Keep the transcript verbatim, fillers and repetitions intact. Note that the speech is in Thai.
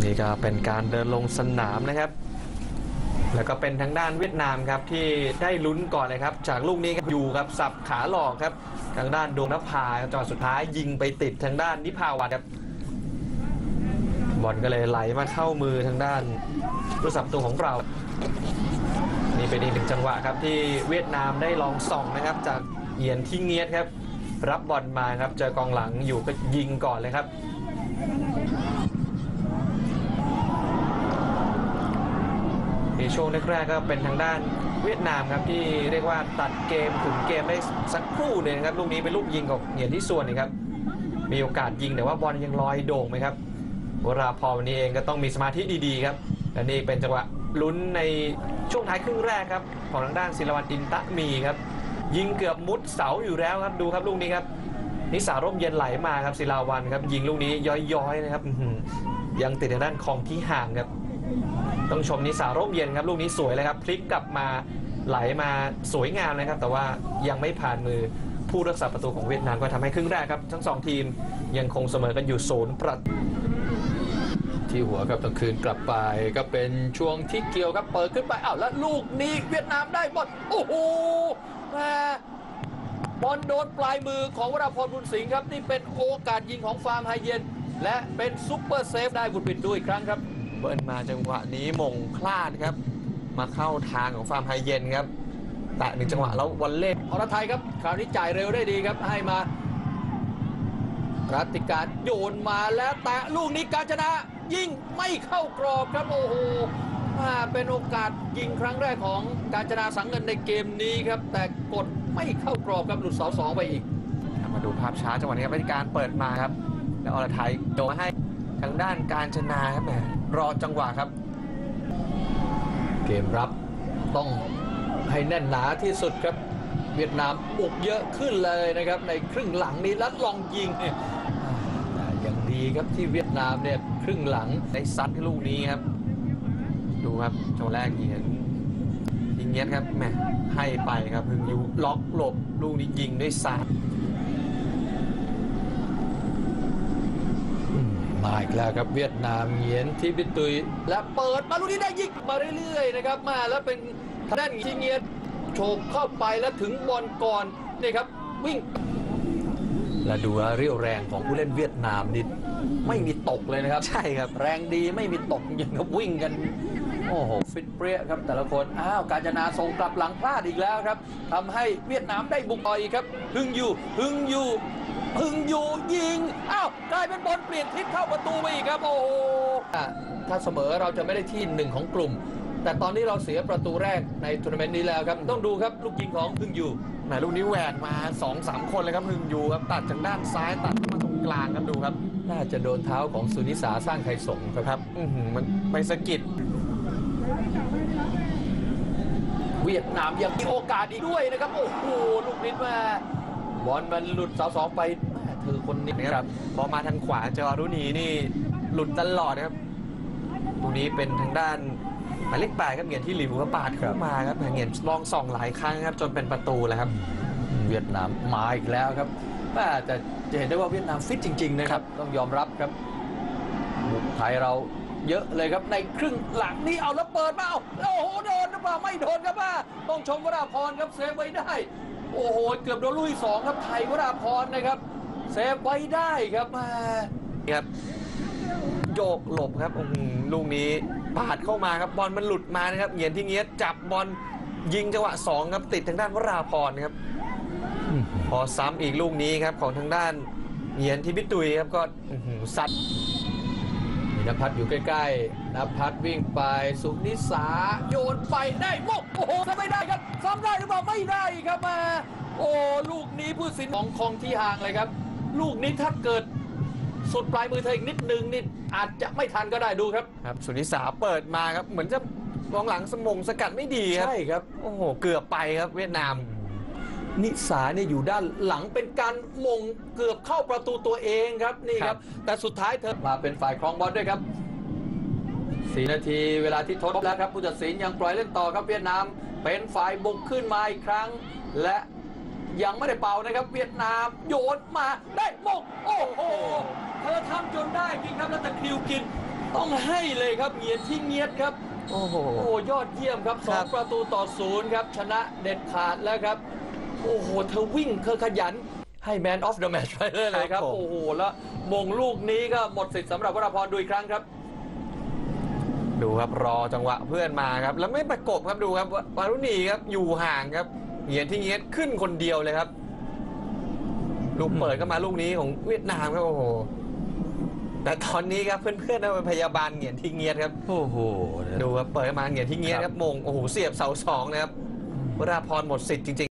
นี่ก็เป็นการเดินลงสนามนะครับแล้วก็เป็นทางด้านเวียดนามครับที่ได้ลุ้นก่อนเลยครับจากลูกนี้อยู่ครับสับขาหลอกครับทางด้านดวงนภาจังหวะสุดท้ายยิงไปติดทางด้านนิพาวันครับบอลก็เลยไหลมาเข้ามือทางด้านผู้สับตัวของเรานี่เป็นอีกหนึ่งจังหวะครับที่เวียดนามได้ลองส่องนะครับจากเหยียนที่เงียดครับรับบอลมาครับเจอกองหลังอยู่ก็ยิงก่อนเลยครับในช่วงแรกๆก็เป็นทางด้านเวียดนามครับที่เรียกว่าตัดเกมถึงเกมได้สักครู่นึงครับลูกนี้เป็นลูกยิงของเหยียนที่ส่วนนี่ครับมีโอกาสยิงแต่ว่าบอลยังลอยโด่งไหมครับวราพรวันนี้เองก็ต้องมีสมาธิดีๆครับและนี่เป็นจังหวะลุ้นในช่วงท้ายครึ่งแรกครับของทางด้านศิลวัลอินตะมีครับยิงเกือบมุดเสาอยู่แล้วครับดูครับลูกนี้ครับนิสาร่มเย็นไหลมาครับศิลาวันครับยิงลูกนี้ย้อยๆนะครับยังติดทางด้านคองที่ห่างครับต้องชมนิสาร่มเย็นครับลูกนี้สวยเลยครับพลิกกลับมาไหลมาสวยงามเลยครับแต่ว่ายังไม่ผ่านมือผู้รักษาประตูของเวียดนามก็ทำให้ครึ่งแรกครับทั้งสองทีมยังคงเสมอกันอยู่ศูนย์ประตูที่หัวครับต้องคืนกลับไปก็เป็นช่วงที่เกี่ยวครับเปิดขึ้นไปอ้าวแล้วลูกนี้เวียดนามได้บอลโอ้โหแม่บอลโดนปลายมือของวราพรบุญสิงห์ครับนี่เป็นโอกาสยิงของฟาร์มไฮเย็นและเป็นซุปเปอร์เซฟได้บุญปิดด้วยอีกครั้งครับเบิร์นมาจังหวะนี้มงพลาดครับมาเข้าทางของฟาร์มไฮเย็นครับแตะหนึ่งจังหวะแล้ววันเล่อรไทยครับคราวนี้จ่ายเร็วได้ดีครับให้มารัติการโยนมาแล้วแตะลูกนี้กาญจนายิงไม่เข้ากรอบครับโอ้โหเป็นโอกาสยิงครั้งแรกของกาญจนาสังเงินในเกมนี้ครับแต่กดไม่เข้ากรอบครับหลุดเสาสองไปอีกมาดูภาพช้าจังหวะนี้ครับรัติการเปิดมาครับแล้วอรไทยโยนให้ทางด้านกาญจนาครับแหมรอจังหวะครับเกมรับต้องให้แน่นหนาที่สุดครับเวียดนามบุกเยอะขึ้นเลยนะครับในครึ่งหลังนี้แล้วลองยิงเนี่ยอย่างดีครับที่เวียดนามเนี่ยครึ่งหลังได้ซัดลูกนี้ครับดูครับจังหวะแรกยิงยิงเงี้ยครับแหมให้ไปครับพึงยูล็อกหลบลูกนี้ยิงด้วยซ้ายมาอีกแล้วครับเวียดนามเหยียนที่บิตุยและเปิดมาลูกนี้ได้ยิงมาเรื่อยๆนะครับมาแล้วเป็นทางด้านที่เงียนโฉบเข้าไปแล้วถึงบอลก่อนนี่ครับวิ่งและดูเรี่ยวแรงของผู้เล่นเวียดนามนี่ไม่มีตกเลยนะครับใช่ครับแรงดีไม่มีตกอย่างกับวิ่งกันโอ้โหฟิตเปรี้ยครับแต่ละคนอ้าวกาญจนาส่งกลับหลังพลาดอีกแล้วครับทำให้เวียดนามได้บุกต่ออีกครับฮึงอยู่ฮึงอยู่ฮึงอยู่ยิงอ้าวกลายเป็นบอลเปลี่ยนทิศเข้าประตูไปอีกครับโอ้โหถ้าเสมอเราจะไม่ได้ที่หนึ่งของกลุ่มแต่ตอนนี้เราเสียประตูแรกในทัวร์นาเมนต์นี้แล้วครับต้องดูครับลูกยิงของฮึงยูแหมลูกนี้แหวกมา สองสาม คนเลยครับฮึงยูครับตัดจากด้านซ้ายตัดมาตรงกลางครับดูครับน่าจะโดนเท้าของสุนิสาสร้างไทยสงฆ์ครับอือหือมันไปสะกิดเวียดนามยังมีโอกาสอีกด้วยนะครับโอ้โหลูกนี้มาบอลมันหลุดเสาสองไปเธอคนนี้ครับพอมาทางขวาเจอรุณีนี่หลุดตลอดครับตรงนี้เป็นทางด้านหมายเลขแปดครับเหงียนที่หลิวก็ปาดเข้ามาครับเหงียนลองส่องหลายครั้งครับจนเป็นประตูแล้วครับเวียดนามมาอีกแล้วครับแต่จะเห็นได้ว่าเวียดนามฟิตจริงๆนะครับต้องยอมรับครับบุกไทยเราเยอะเลยครับในครึ่งหลังนี้เอาแล้วเปิดมาโอ้โหโดนหรือเปล่าไม่โดนครับว่าต้องชมวราพรครับเซฟไว้ได้โอ้โหเกือบโดนลุยสองครับไทยวราพรนะครับเซฟไว้ได้ครับมาครับโยกหลบครับลูกนี้ปาดเข้ามาครับบอลมันหลุดมานะครับเหงียนที่เงี้ยจับบอลยิงจังหวะสองครับติดทางด้านวราพรครับพอซ้ำอีกลูกนี้ครับของทางด้านเหงียนที่บิตุยครับก็ซัดนภัสอยู่ใกล้ๆนภัสวิ่งไปสุนิสาโยนไปได้โมกโอ้โหทำไม่ได้ครับซ้ำได้หรือเปล่าไม่ได้ครับมาโอ้ลูกนี้ผู้สินของคองที่ห่างเลยครับลูกนี้ถ้าเกิดสุดปลายมือเธออีกนิดนึงนี่อาจจะไม่ทันก็ได้ดูครับครับสุนิสาเปิดมาครับเหมือนจะกองหลังสมงสกัดไม่ดีครับใช่ครับโอ้โหเกือบไปครับเวียดนามนิสาเนี่ยอยู่ด้านหลังเป็นการมงเกือบเข้าประตูตัวเองครับนี่ครับแต่สุดท้ายเธอมาเป็นฝ่ายครองบอลด้วยครับสี่นาทีเวลาที่ทดแล้วครับผู้ตัดสินยังปล่อยเล่นต่อครับเวียดนามเป็นฝ่ายบุกขึ้นมาอีกครั้งและยังไม่ได้เป่านะครับเวียดนามโยนมาได้มงโอ้โหเธอทำจนได้จริงครับแล้วตะคริวกินต้องให้เลยครับเหงียนที่เงียดครับโอ้โหโอ้โหยอดเยี่ยมครับสคอรังบประตูต่อศูนย์ครับชนะเด็ดขาดแล้วครับโอ้โหเธอวิ่งเธอขยันให้ Man of the Match ไปเลยเลยครับครับผมโอ้โหแล้วมงลูกนี้ก็หมดสิทธิ์สำหรับวราพรดูอีกครั้งครับดูครับรอจังหวะเพื่อนมาครับแล้วไม่ประกบครับดูครับวารุณีครับอยู่ห่างครับเหงียนที่เงียดขึ้นคนเดียวเลยครับลูกเปิดก็มาลูกนี้ของเวียดนามครับโอ้โหแต่ตอนนี้ครับเพื่อนๆเป็นพยาบาลเหงียนที่เงียดครับโอ้โหดูครับเปิดมาเหงียนที่เงียดครับมงโอ้โหเสียบเสาสองนะครับวราพรหมดสิทธิ์จริงๆ